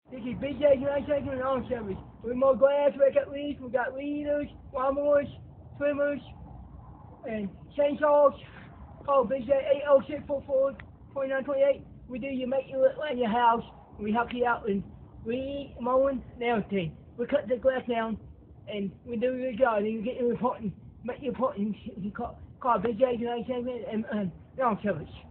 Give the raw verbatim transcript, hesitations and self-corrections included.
This is B J United Segment Lawn Service. With more glass, wake-up leads, we got leaders, lawnmowers, trimmers, and chainsaws. Call B J eight oh six, four four, four nine two eight. We do you make you look like your house. We help you out in weed, mowing, and everything. We cut the grass down, and we do your job, and you get your reporting, make your reporting, you call, call B J United Segment and, and Lawn Service.